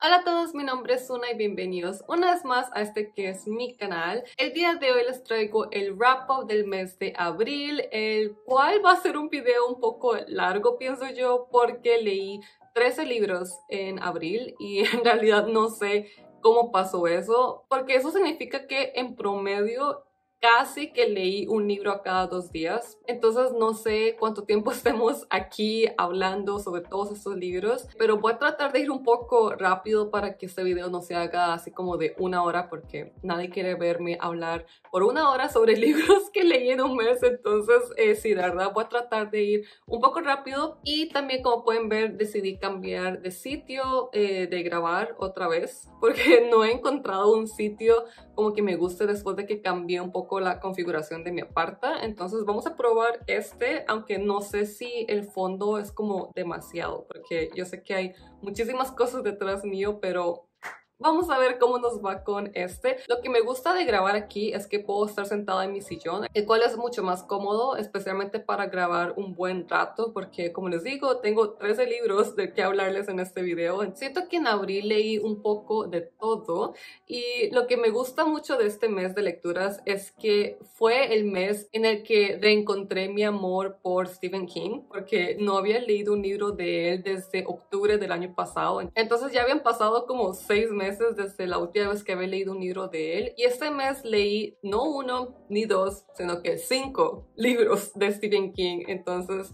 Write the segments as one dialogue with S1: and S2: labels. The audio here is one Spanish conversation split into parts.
S1: Hola a todos, mi nombre es Suna y bienvenidos una vez más a este que es mi canal. El día de hoy les traigo el wrap-up del mes de abril, el cual va a ser un video un poco largo, pienso yo, porque leí 13 libros en abril y en realidad no sé cómo pasó eso, porque eso significa que en promedio casi que leí un libro a cada 2 días. Entonces no sé cuánto tiempo estemos aquí hablando sobre todos estos libros, pero voy a tratar de ir un poco rápido para que este video no se haga así como de 1 hora, porque nadie quiere verme hablar por 1 hora sobre libros que leí en un mes. Entonces sí, de verdad voy a tratar de ir un poco rápido. Y también, como pueden ver, decidí cambiar de sitio de grabar otra vez, porque no he encontrado un sitio como que me guste después de que cambié un poco la configuración de mi aparta. Entonces vamos a probar este, aunque no sé si el fondo es como demasiado, porque yo sé que hay muchísimas cosas detrás mío, pero vamos a ver cómo nos va con este. Lo que me gusta de grabar aquí es que puedo estar sentada en mi sillón, el cual es mucho más cómodo, especialmente para grabar un buen rato, porque como les digo, tengo 13 libros de qué hablarles en este video. Siento que en abril leí un poco de todo, y lo que me gusta mucho de este mes de lecturas es que fue el mes en el que reencontré mi amor por Stephen King, porque no había leído un libro de él desde octubre del año pasado. Entonces ya habían pasado como 6 meses desde la última vez que había leído un libro de él, y este mes leí no uno ni dos, sino que 5 libros de Stephen King. Entonces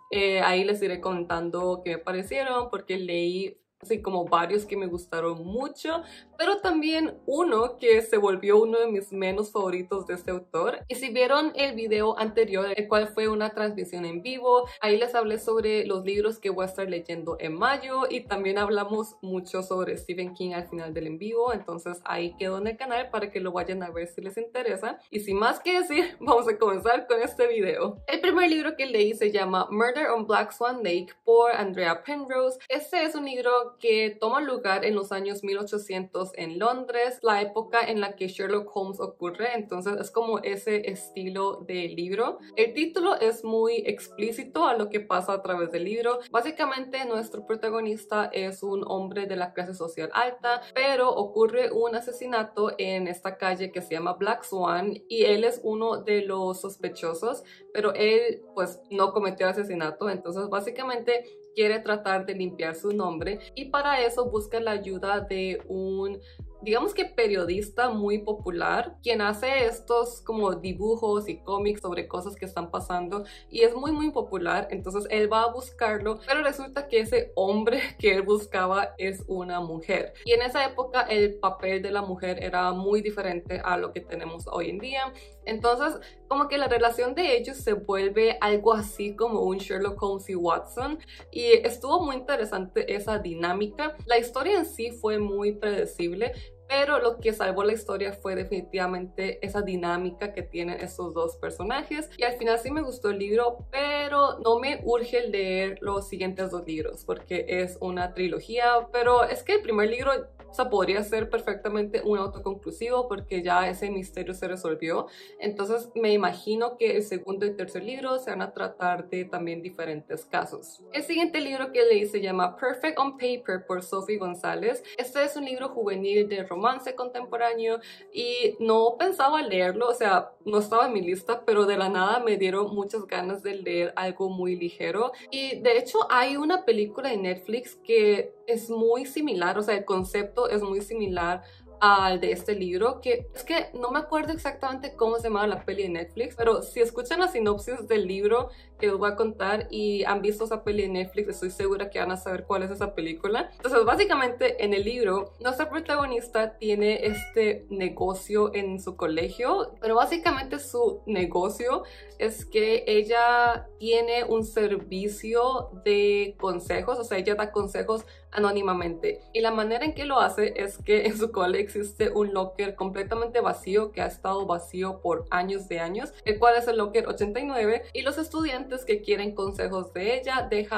S1: ahí les iré contando qué me parecieron, porque leí así como varios que me gustaron mucho, pero también uno que se volvió uno de mis menos favoritos de este autor. Y si vieron el video anterior, el cual fue una transmisión en vivo, ahí les hablé sobre los libros que voy a estar leyendo en mayo, y también hablamos mucho sobre Stephen King al final del en vivo. Entonces ahí quedó en el canal para que lo vayan a ver si les interesa. Y sin más que decir, vamos a comenzar con este video. El primer libro que leí se llama Murder on Black Swan Lake por Andrea Penrose. Este es un libro que toma lugar en los años 1800 en Londres, la época en la que Sherlock Holmes ocurre. Entonces es como ese estilo de libro. El título es muy explícito a lo que pasa a través del libro. Básicamente nuestro protagonista es un hombre de la clase social alta, pero ocurre un asesinato en esta calle que se llama Black Swan, y él es uno de los sospechosos, pero él pues no cometió el asesinato. Entonces básicamente quiere tratar de limpiar su nombre, y para eso busca la ayuda de un, digamos que periodista muy popular, quien hace estos como dibujos y cómics sobre cosas que están pasando, y es muy popular. Entonces él va a buscarlo, pero resulta que ese hombre que él buscaba es una mujer, y en esa época el papel de la mujer era muy diferente a lo que tenemos hoy en día. Entonces como que la relación de ellos se vuelve algo así como un Sherlock Holmes y Watson, y estuvo muy interesante esa dinámica. La historia en sí fue muy predecible, pero lo que salvó la historia fue definitivamente esa dinámica que tienen estos dos personajes. Y al final sí me gustó el libro, pero no me urge leer los siguientes 2 libros porque es una trilogía. Pero es que el primer libro, o sea, podría ser perfectamente un autoconclusivo porque ya ese misterio se resolvió. Entonces me imagino que el segundo y tercer libro se van a tratar de también diferentes casos. El siguiente libro que leí se llama Perfect on Paper por Sophie González. Este es un libro juvenil de romance contemporáneo, y no pensaba leerlo, o sea, no estaba en mi lista, pero de la nada me dieron muchas ganas de leer algo muy ligero. Y de hecho hay una película en Netflix que es muy similar, o sea, el concepto es muy similar al de este libro, que es que no me acuerdo exactamente cómo se llamaba la peli de Netflix, pero si escuchan la sinopsis del libro que les voy a contar y han visto esa peli de Netflix, estoy segura que van a saber cuál es esa película. Entonces básicamente en el libro nuestra protagonista tiene este negocio en su colegio, pero básicamente su negocio es que ella tiene un servicio de consejos, o sea, ella da consejos anónimamente, y la manera en que lo hace es que en su cole existe un locker completamente vacío que ha estado vacío por años de años, el cual es el locker 89, y los estudiantes que quieren consejos de ella dejan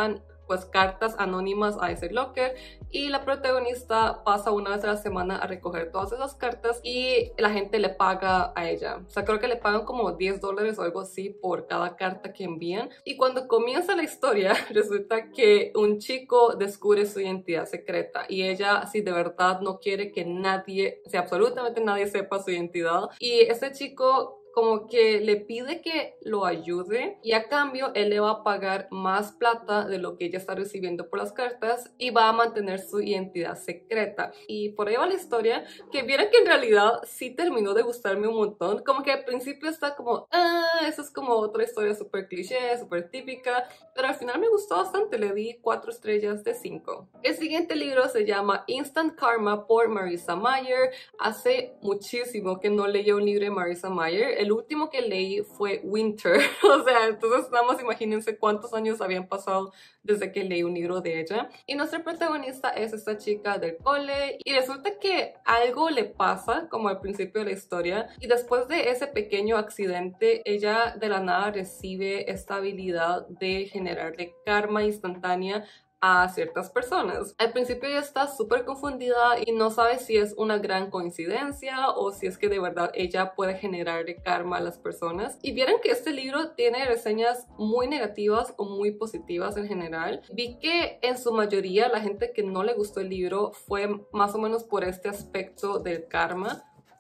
S1: pues cartas anónimas a ese locker y la protagonista pasa una vez a la semana a recoger todas esas cartas y la gente le paga a ella. O sea, creo que le pagan como $10 o algo así por cada carta que envían. Y cuando comienza la historia, resulta que un chico descubre su identidad secreta y ella, así de verdad, no quiere que nadie, o sea, absolutamente nadie sepa su identidad. Y ese chico como que le pide que lo ayude y a cambio él le va a pagar más plata de lo que ella está recibiendo por las cartas y va a mantener su identidad secreta. Y por ahí va la historia, que vieron que en realidad sí terminó de gustarme un montón. Como que al principio está como, eso es como otra historia súper cliché, súper típica, pero al final me gustó bastante, le di 4 estrellas de 5. El siguiente libro se llama Instant Karma por Marissa Mayer. Hace muchísimo que no leía un libro de Marissa Mayer. El último que leí fue Winter, o sea, entonces nada más imagínense cuántos años habían pasado desde que leí un libro de ella. Y nuestra protagonista es esta chica del cole y resulta que algo le pasa como al principio de la historia y después de ese pequeño accidente ella de la nada recibe esta habilidad de generarle karma instantánea a ciertas personas. Al principio ella está súper confundida y no sabe si es una gran coincidencia o si es que de verdad ella puede generarle karma a las personas. Y vieron que este libro tiene reseñas muy negativas o muy positivas en general. Vi que en su mayoría la gente que no le gustó el libro fue más o menos por este aspecto del karma.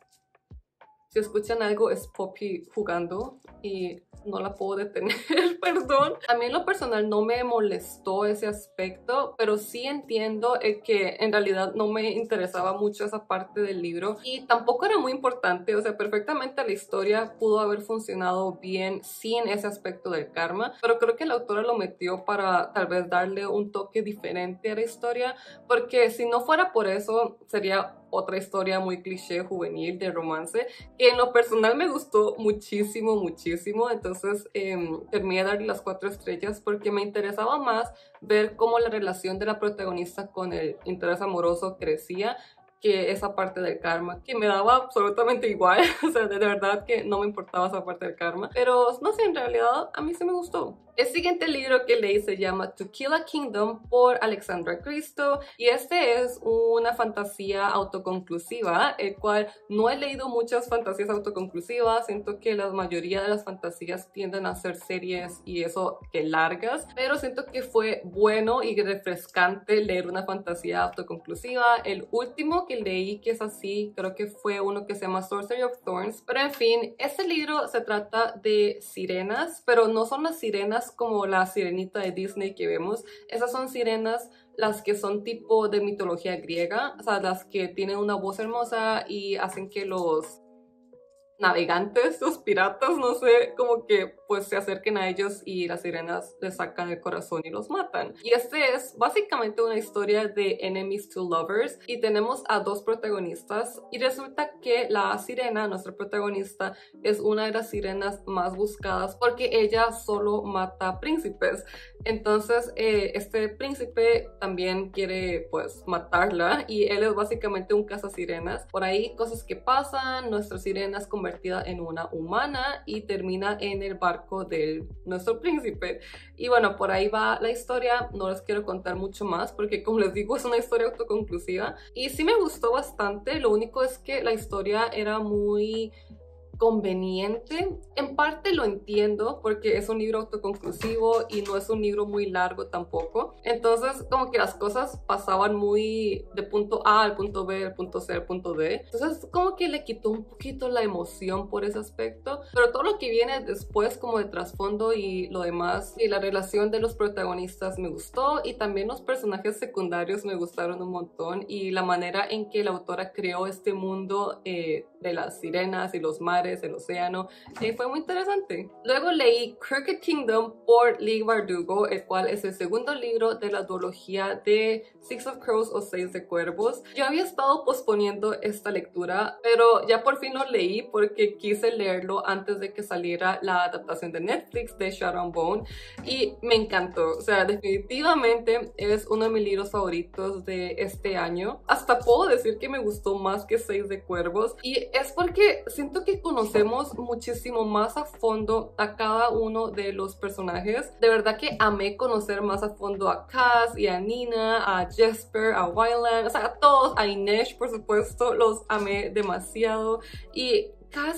S1: Si escuchan algo es Poppy jugando y no la puedo detener, perdón. A mí en lo personal no me molestó ese aspecto, pero sí entiendo que en realidad no me interesaba mucho esa parte del libro y tampoco era muy importante, o sea, perfectamente la historia pudo haber funcionado bien sin ese aspecto del karma, pero creo que la autora lo metió para tal vez darle un toque diferente a la historia, porque si no fuera por eso sería otra historia muy cliché juvenil de romance que en lo personal me gustó muchísimo, muchísimo. Entonces terminé de darle las 4 estrellas porque me interesaba más ver cómo la relación de la protagonista con el interés amoroso crecía que esa parte del karma, que me daba absolutamente igual, o sea, de verdad que no me importaba esa parte del karma, pero no sé, en realidad a mí sí me gustó. El siguiente libro que leí se llama To Kill a Kingdom por Alexandra Christo y este es una fantasía autoconclusiva, el cual no he leído muchas fantasías autoconclusivas, siento que la mayoría de las fantasías tienden a ser series y eso que largas, pero siento que fue bueno y refrescante leer una fantasía autoconclusiva. El último que leí que es así, creo que fue uno que se llama Sorcery of Thorns, pero en fin, este libro se trata de sirenas, pero no son las sirenas como la sirenita de Disney que vemos. Esas son sirenas las que son tipo de mitología griega, o sea, las que tienen una voz hermosa y hacen que los navegantes, los piratas, no sé, como que pues se acerquen a ellos y las sirenas les sacan el corazón y los matan. Y este es básicamente una historia de enemies to lovers y tenemos a 2 protagonistas y resulta que la sirena, nuestra protagonista, es una de las sirenas más buscadas porque ella solo mata príncipes. Entonces este príncipe también quiere pues matarla y él es básicamente un cazasirenas. Por ahí cosas que pasan, nuestra sirena es convertida en una humana y termina en el barco de nuestro príncipe. Y bueno, por ahí va la historia, no les quiero contar mucho más porque como les digo es una historia autoconclusiva y sí me gustó bastante. Lo único es que la historia era muy conveniente. En parte lo entiendo porque es un libro autoconclusivo y no es un libro muy largo tampoco. Entonces como que las cosas pasaban muy de punto A al punto B, al punto C, al punto D. Entonces como que le quitó un poquito la emoción por ese aspecto. Pero todo lo que viene después como de trasfondo y lo demás y la relación de los protagonistas me gustó y también los personajes secundarios me gustaron un montón y la manera en que la autora creó este mundo de las sirenas y los mares, el océano, fue muy interesante. Luego leí Crooked Kingdom por Leigh Bardugo, el cual es el segundo libro de la duología de Six of Crows o 6 de Cuervos. Yo había estado posponiendo esta lectura, pero ya por fin lo leí porque quise leerlo antes de que saliera la adaptación de Netflix de Shadow and Bone y me encantó. O sea, definitivamente es uno de mis libros favoritos de este año. Hasta puedo decir que me gustó más que 6 de Cuervos y es porque siento que con conocemos muchísimo más a fondo a cada uno de los personajes. De verdad que amé conocer más a fondo a Cass y a Nina, a Jesper, a Wyland, o sea, a todos, a Inej, por supuesto, los amé demasiado. Y Cass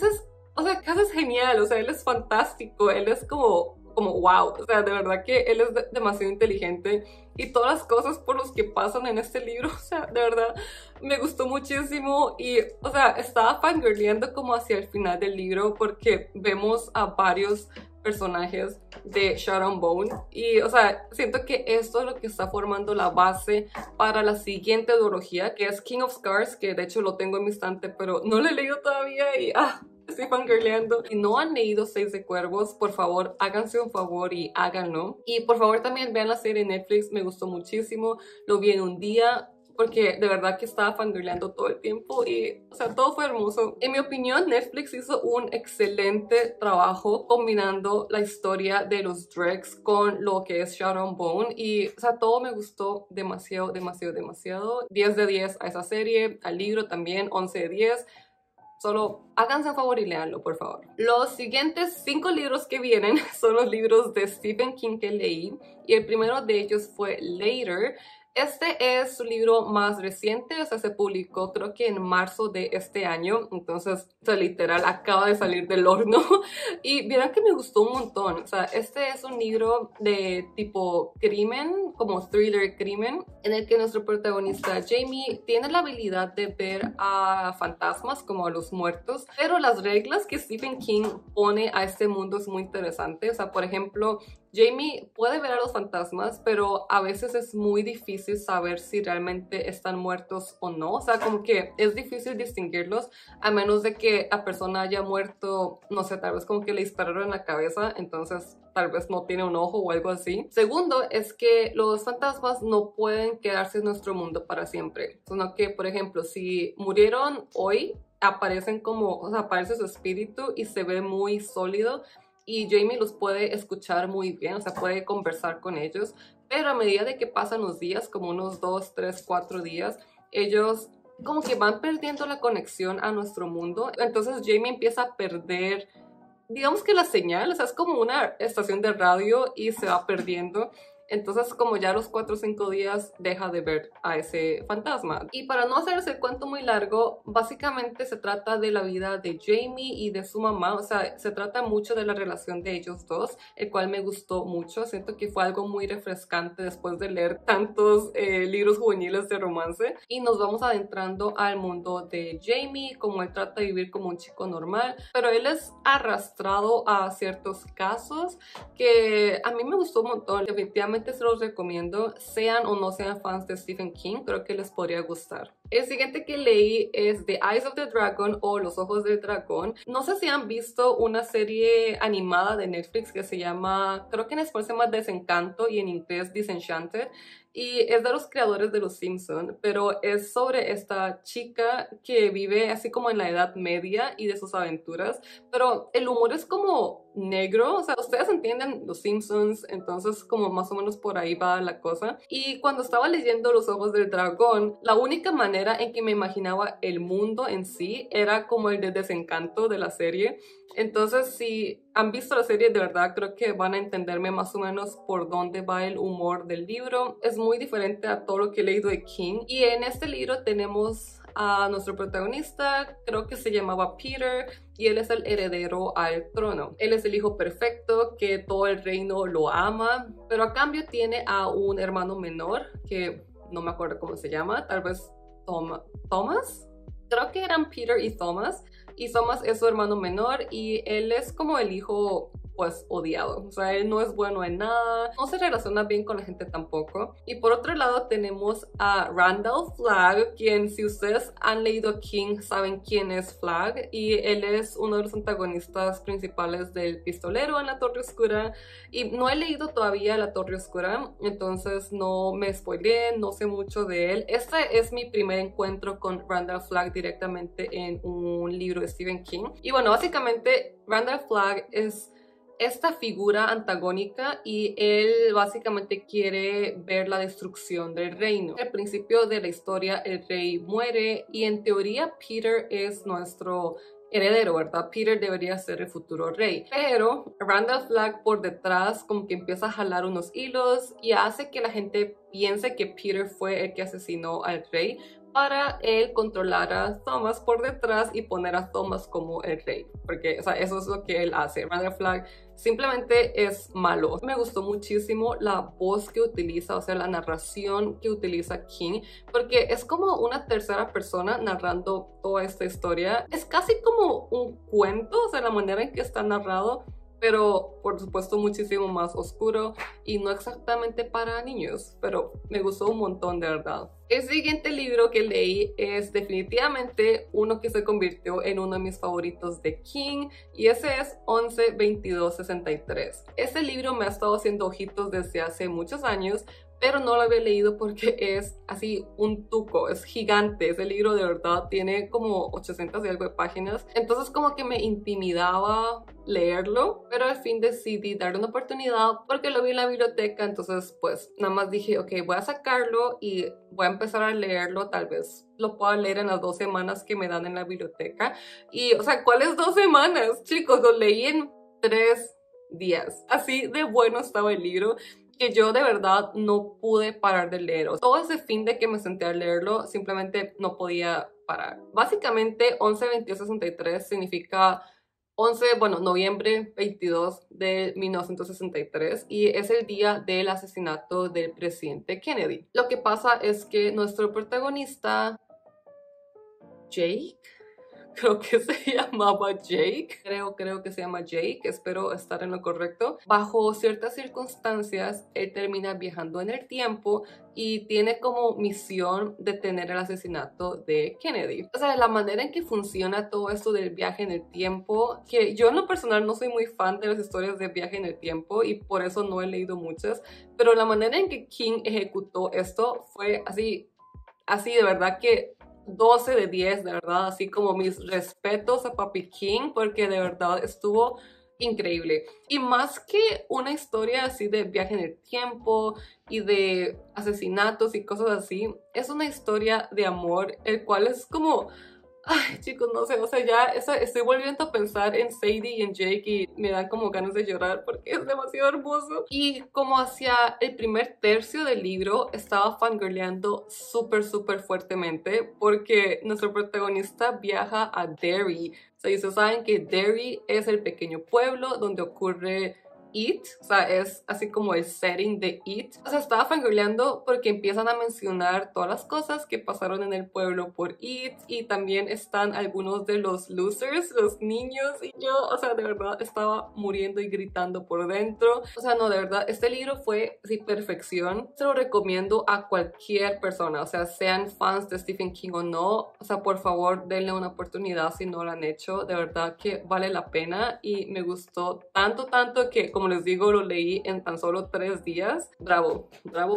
S1: es genial, o sea, él es fantástico, él es como wow, o sea, de verdad que él es demasiado inteligente y todas las cosas por las que pasan en este libro, o sea, de verdad me gustó muchísimo y, o sea, estaba fangirleando como hacia el final del libro porque vemos a varios personajes de Shadow Bone y, o sea, siento que esto es lo que está formando la base para la siguiente duología, que es King of Scars, que de hecho lo tengo en mi estante, pero no lo he leído todavía y, estoy fangirleando. Si no han leído Seis de Cuervos, por favor, háganse un favor y háganlo. Y por favor también vean la serie en Netflix, me gustó muchísimo. Lo vi en un día porque de verdad que estaba fangirleando todo el tiempo y, o sea, todo fue hermoso. En mi opinión, Netflix hizo un excelente trabajo combinando la historia de los Dregs con lo que es Shadow Bone y, o sea, todo me gustó demasiado, demasiado, demasiado. 10 de 10 a esa serie, al libro también, 11 de 10. Solo háganse un favor y léanlo, por favor. Los siguientes 5 libros que vienen son los libros de Stephen King que leí. Y el primero de ellos fue Later. Este es su libro más reciente, o sea, se publicó creo que en marzo de este año, entonces, o sea, literal, acaba de salir del horno. Y vieron que me gustó un montón, o sea, este es un libro de tipo crimen, como thriller crimen, en el que nuestro protagonista Jamie tiene la habilidad de ver a fantasmas, como a los muertos, pero las reglas que Stephen King pone a este mundo es muy interesante, o sea, por ejemplo, Jamie puede ver a los fantasmas, pero a veces es muy difícil saber si realmente están muertos o no. O sea, como que es difícil distinguirlos a menos de que la persona haya muerto, no sé, tal vez como que le dispararon en la cabeza, entonces tal vez no tiene un ojo o algo así. Segundo es que los fantasmas no pueden quedarse en nuestro mundo para siempre, sino que, por ejemplo, si murieron hoy, aparecen como, o sea, aparece su espíritu y se ve muy sólido. Y Jamie los puede escuchar muy bien, o sea, puede conversar con ellos, pero a medida de que pasan los días, como unos 2, 3, 4 días, ellos como que van perdiendo la conexión a nuestro mundo. Entonces Jamie empieza a perder, digamos que la señal, o sea, es como una estación de radio y se va perdiendo. Entonces, como ya a los 4 o 5 días deja de ver a ese fantasma. Y para no hacerse el cuento muy largo, básicamente se trata de la vida de Jamie y de su mamá. O sea, se trata mucho de la relación de ellos dos, el cual me gustó mucho. Siento que fue algo muy refrescante después de leer tantos libros juveniles de romance. Y nos vamos adentrando al mundo de Jamie, como él trata de vivir como un chico normal, pero él es arrastrado a ciertos casos que a mí me gustó un montón. Definitivamente se los recomiendo, sean o no sean fans de Stephen King, creo que les podría gustar. El siguiente que leí es The Eyes of the Dragon o Los Ojos del Dragón. No sé si han visto una serie animada de Netflix que se llama, creo que en español se llama Desencanto y en inglés Disenchanted. Y es de los creadores de Los Simpson, pero es sobre esta chica que vive así como en la Edad Media y de sus aventuras, pero el humor es como negro, o sea, ustedes entienden Los Simpsons, entonces como más o menos por ahí va la cosa. Y cuando estaba leyendo Los Ojos del Dragón, la única manera en que me imaginaba el mundo en sí era como el de Desencanto de la serie. Entonces, si han visto la serie, de verdad creo que van a entenderme más o menos por dónde va el humor del libro. Es muy diferente a todo lo que he leído de King. Y en este libro tenemos a nuestro protagonista, creo que se llamaba Peter, y él es el heredero al trono. Él es el hijo perfecto, que todo el reino lo ama, pero a cambio tiene a un hermano menor, que no me acuerdo cómo se llama, tal vez Thomas. Creo que eran Peter y Thomas. Y Thomas es su hermano menor y él es como el hijo pues odiado, o sea, él no es bueno en nada, no se relaciona bien con la gente tampoco. Y por otro lado tenemos a Randall Flagg, quien si ustedes han leído King saben quién es Flagg, y él es uno de los antagonistas principales del Pistolero en La Torre Oscura, y no he leído todavía La Torre Oscura, entonces no me spoileé, no sé mucho de él. Este es mi primer encuentro con Randall Flagg directamente en un libro de Stephen King, y bueno, básicamente Randall Flagg es esta figura antagónica y él básicamente quiere ver la destrucción del reino. Al principio de la historia el rey muere y en teoría Peter es nuestro heredero, ¿verdad? Peter debería ser el futuro rey. Pero Randall Flagg por detrás como que empieza a jalar unos hilos y hace que la gente piense que Peter fue el que asesinó al rey para él controlar a Thomas por detrás y poner a Thomas como el rey. Porque, o sea, eso es lo que él hace. Randall Flagg simplemente es malo. Me gustó muchísimo la voz que utiliza, o sea, la narración que utiliza King, porque es como una tercera persona narrando toda esta historia. Es casi como un cuento, o sea, la manera en que está narrado, pero por supuesto muchísimo más oscuro y no exactamente para niños, pero me gustó un montón de verdad. El siguiente libro que leí es definitivamente uno que se convirtió en uno de mis favoritos de King y ese es 11-22-63. Este libro me ha estado haciendo ojitos desde hace muchos años, pero no lo había leído porque es así un tuco, es gigante. Ese libro de verdad tiene como 800 y algo de páginas, entonces como que me intimidaba leerlo, pero al fin decidí darle una oportunidad porque lo vi en la biblioteca, entonces pues nada más dije, ok, voy a sacarlo y voy a empezar a leerlo, tal vez lo pueda leer en las 2 semanas que me dan en la biblioteca. Y, o sea, ¿cuáles 2 semanas? Chicos, lo leí en 3 días. Así de bueno estaba el libro que yo de verdad no pude parar de leer. Todo ese fin de que me senté a leerlo, simplemente no podía parar. Básicamente, 11-22-63 significa 11, bueno, noviembre 22 de 1963 y es el día del asesinato del presidente Kennedy. Lo que pasa es que nuestro protagonista, Jake, creo que se llamaba Jake, creo que se llama Jake, espero estar en lo correcto. Bajo ciertas circunstancias, él termina viajando en el tiempo y tiene como misión detener el asesinato de Kennedy. O sea, la manera en que funciona todo esto del viaje en el tiempo, que yo en lo personal no soy muy fan de las historias de viaje en el tiempo y por eso no he leído muchas, pero la manera en que King ejecutó esto fue así de verdad que 12 de 10, de verdad, así como mis respetos a Papi King, porque de verdad estuvo increíble. Y más que una historia así de viaje en el tiempo y de asesinatos y cosas así, es una historia de amor, el cual es como... Ay, chicos, no sé, o sea, ya estoy volviendo a pensar en Sadie y en Jake y me dan como ganas de llorar porque es demasiado hermoso. Y como hacia el primer tercio del libro estaba fangirleando súper fuertemente porque nuestro protagonista viaja a Derry. O sea, y ustedes saben que Derry es el pequeño pueblo donde ocurre It, o sea, es así como el setting de It. O sea, estaba fangirleando porque empiezan a mencionar todas las cosas que pasaron en el pueblo por It y también están algunos de los losers, los niños, y yo, o sea, de verdad estaba muriendo y gritando por dentro. O sea, no, de verdad, este libro fue así perfección. Se lo recomiendo a cualquier persona, o sea, sean fans de Stephen King o no, o sea, por favor, denle una oportunidad si no lo han hecho. De verdad que vale la pena y me gustó tanto que, como les digo, lo leí en tan solo 3 días. Bravo.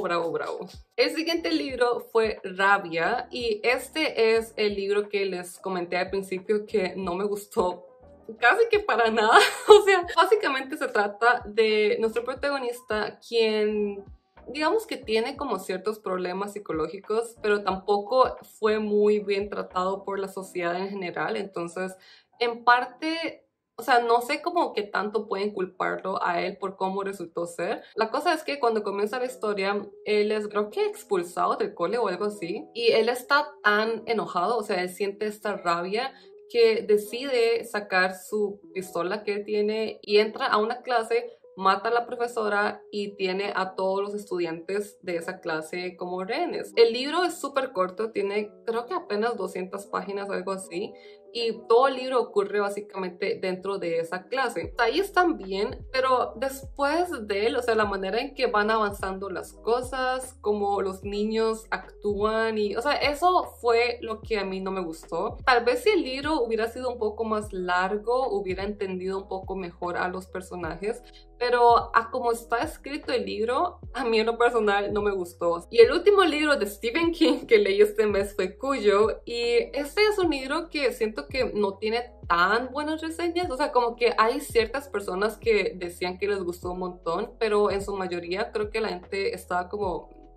S1: El siguiente libro fue Rabia y este es el libro que les comenté al principio que no me gustó casi que para nada. O sea, básicamente se trata de nuestro protagonista quien... digamos que tiene como ciertos problemas psicológicos, pero tampoco fue muy bien tratado por la sociedad en general. Entonces, en parte... o sea, no sé cómo que tanto pueden culparlo a él por cómo resultó ser. La cosa es que cuando comienza la historia, él es creo que expulsado del cole o algo así. Y él está tan enojado, o sea, él siente esta rabia que decide sacar su pistola que él tiene y entra a una clase, mata a la profesora y tiene a todos los estudiantes de esa clase como rehenes. El libro es súper corto, tiene creo que apenas 200 páginas, algo así. Y todo el libro ocurre básicamente dentro de esa clase. Ahí están bien, pero después de él, o sea, la manera en que van avanzando las cosas, como los niños actúan y, o sea, eso fue lo que a mí no me gustó. Tal vez si el libro hubiera sido un poco más largo, hubiera entendido un poco mejor a los personajes, pero a como está escrito el libro, a mí en lo personal no me gustó. Y el último libro de Stephen King que leí este mes fue Cuyo, y este es un libro que siento que no tiene tan buenas reseñas, o sea, como que hay ciertas personas que decían que les gustó un montón, pero en su mayoría creo que la gente estaba como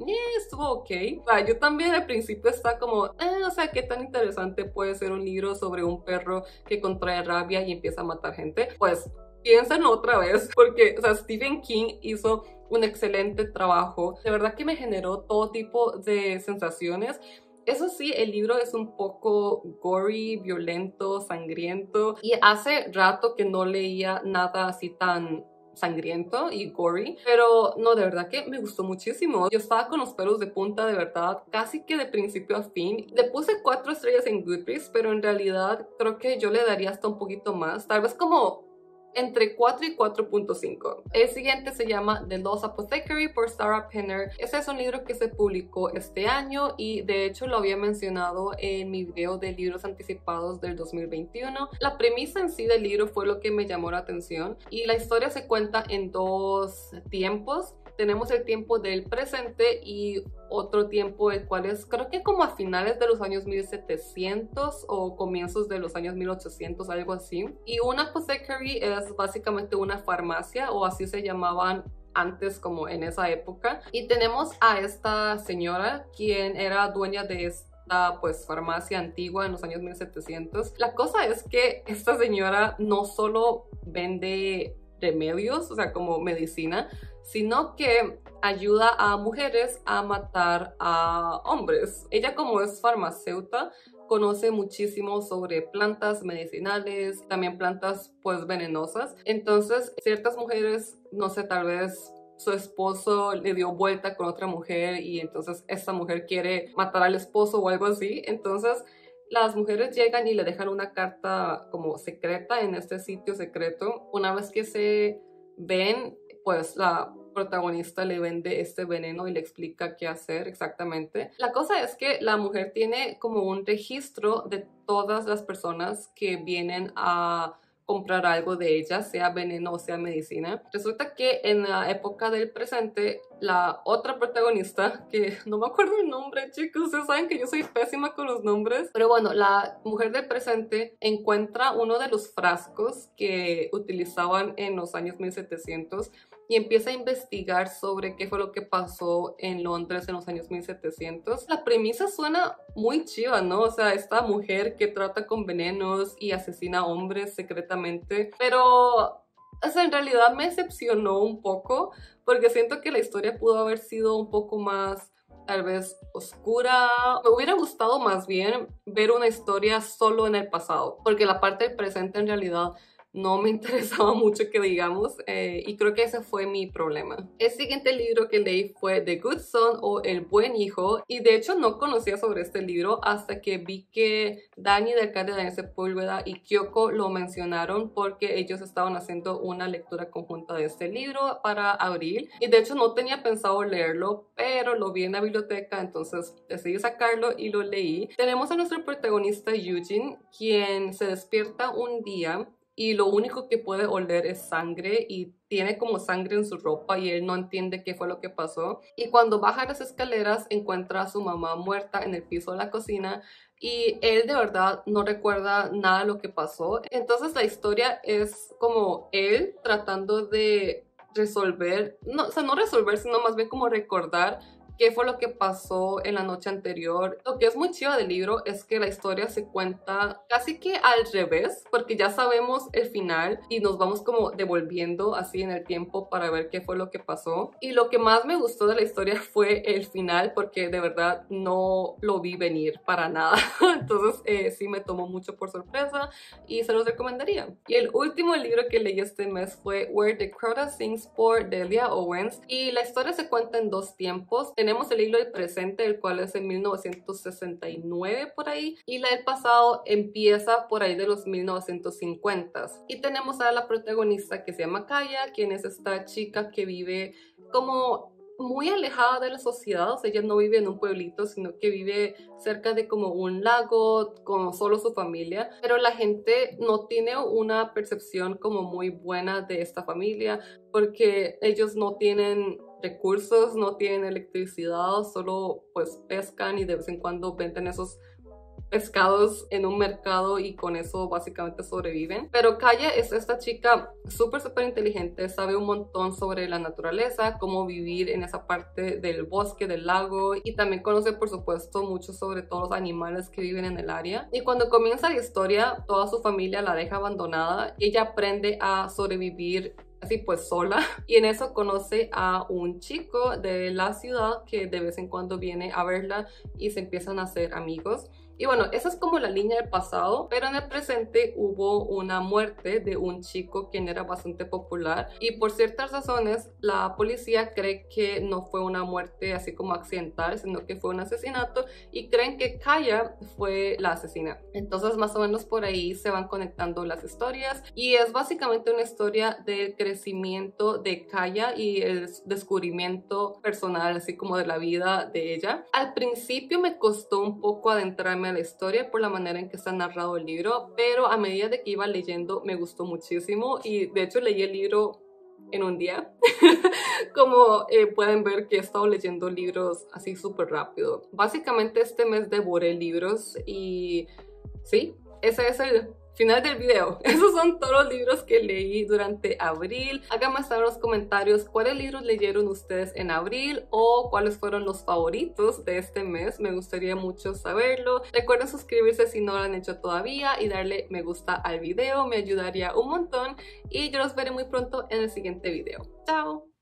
S1: estuvo ok. O sea, yo también al principio estaba como, o sea, qué tan interesante puede ser un libro sobre un perro que contrae rabia y empieza a matar gente. Pues piensen otra vez, porque, o sea, Stephen King hizo un excelente trabajo. De verdad que me generó todo tipo de sensaciones. Eso sí, el libro es un poco gory, violento, sangriento, y hace rato que no leía nada así tan sangriento y gory, pero no, de verdad que me gustó muchísimo. Yo estaba con los pelos de punta, de verdad, casi que de principio a fin. Le puse 4 estrellas en Goodreads, pero en realidad creo que yo le daría hasta un poquito más, tal vez como entre 4 y 4.5. El siguiente se llama The Lost Apothecary por Sarah Penner. Este es un libro que se publicó este año y de hecho lo había mencionado en mi video de libros anticipados del 2021. La premisa en sí del libro fue lo que me llamó la atención y la historia se cuenta en 2 tiempos. Tenemos el tiempo del presente y otro tiempo el cual es creo que como a finales de los años 1700 o comienzos de los años 1800, algo así. Y una apothecary es básicamente una farmacia, o así se llamaban antes como en esa época. Y tenemos a esta señora quien era dueña de esta pues farmacia antigua en los años 1700. La cosa es que esta señora no solo vende remedios, o sea, como medicina, sino que ayuda a mujeres a matar a hombres. Ella, como es farmacéutica, conoce muchísimo sobre plantas medicinales, también plantas pues venenosas. Entonces, ciertas mujeres, no sé, tal vez su esposo le dio vuelta con otra mujer y entonces esta mujer quiere matar al esposo o algo así. Entonces, las mujeres llegan y le dejan una carta como secreta en este sitio secreto. Una vez que se ven, pues la protagonista le vende este veneno y le explica qué hacer exactamente. La cosa es que la mujer tiene como un registro de todas las personas que vienen a comprar algo de ella, sea veneno o sea medicina. Resulta que en la época del presente, la otra protagonista, que no me acuerdo el nombre, chicos, ustedes saben que yo soy pésima con los nombres, pero bueno, la mujer del presente encuentra uno de los frascos que utilizaban en los años 1700 y empieza a investigar sobre qué fue lo que pasó en Londres en los años 1700. La premisa suena muy chiva, ¿no? O sea, esta mujer que trata con venenos y asesina a hombres secretamente, pero o sea, en realidad me decepcionó un poco porque siento que la historia pudo haber sido un poco más, tal vez, oscura. Me hubiera gustado más bien ver una historia solo en el pasado, porque la parte del presente en realidad no me interesaba mucho que digamos, y creo que ese fue mi problema. El siguiente libro que leí fue The Good Son o El Buen Hijo, y de hecho no conocía sobre este libro hasta que vi que Dani de Alcalde Daniel Sepúlveda y Kyoko lo mencionaron porque ellos estaban haciendo una lectura conjunta de este libro para abril, y de hecho no tenía pensado leerlo, pero lo vi en la biblioteca, entonces decidí sacarlo y lo leí. Tenemos a nuestro protagonista Eugene, quien se despierta un día y lo único que puede oler es sangre y tiene como sangre en su ropa y él no entiende qué fue lo que pasó. Y cuando baja las escaleras encuentra a su mamá muerta en el piso de la cocina y él de verdad no recuerda nada de lo que pasó. Entonces la historia es como él tratando de resolver, no, o sea, no resolver, sino más bien como recordar qué fue lo que pasó en la noche anterior. Lo que es muy chido del libro es que la historia se cuenta casi que al revés, porque ya sabemos el final y nos vamos como devolviendo así en el tiempo para ver qué fue lo que pasó. Y lo que más me gustó de la historia fue el final, porque de verdad no lo vi venir para nada. Entonces sí me tomó mucho por sorpresa y se los recomendaría. Y el último libro que leí este mes fue Where the Crowd Sings por Delia Owens, y la historia se cuenta en 2 tiempos. Tenemos el hilo del presente, el cual es en 1969 por ahí, y la del pasado empieza por ahí de los 1950s. Y tenemos a la protagonista que se llama Kaya, quien es esta chica que vive como muy alejada de la sociedad. O sea, ella no vive en un pueblito, sino que vive cerca de como un lago con solo su familia, pero la gente no tiene una percepción como muy buena de esta familia porque ellos no tienen recursos, no tienen electricidad, solo pues pescan y de vez en cuando venden esos pescados en un mercado y con eso básicamente sobreviven. Pero Kaya es esta chica súper inteligente, sabe un montón sobre la naturaleza, cómo vivir en esa parte del bosque, del lago, y también conoce por supuesto mucho sobre todos los animales que viven en el área. Y cuando comienza la historia, toda su familia la deja abandonada y ella aprende a sobrevivir así pues sola, y en eso conoce a un chico de la ciudad que de vez en cuando viene a verla y se empiezan a hacer amigos. Y bueno, esa es como la línea del pasado, pero en el presente hubo una muerte de un chico quien era bastante popular y por ciertas razones la policía cree que no fue una muerte así como accidental, sino que fue un asesinato y creen que Kaya fue la asesina. Entonces más o menos por ahí se van conectando las historias y es básicamente una historia de crecimiento de Kaya y el descubrimiento personal así como de la vida de ella. Al principio me costó un poco adentrarme a la historia por la manera en que está narrado el libro, pero a medida de que iba leyendo me gustó muchísimo y de hecho leí el libro en un día. Como pueden ver que he estado leyendo libros así súper rápido. Básicamente este mes devoré libros y sí, ese es el final del video. Esos son todos los libros que leí durante abril. Háganme saber en los comentarios cuáles libros leyeron ustedes en abril o cuáles fueron los favoritos de este mes. Me gustaría mucho saberlo. Recuerden suscribirse si no lo han hecho todavía y darle me gusta al video. Me ayudaría un montón y yo los veré muy pronto en el siguiente video. ¡Chao!